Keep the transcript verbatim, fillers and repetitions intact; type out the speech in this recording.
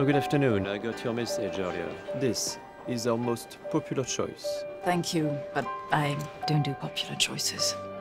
Oh, good afternoon. I got your message earlier. This is our most popular choice. Thank you, but I don't do popular choices.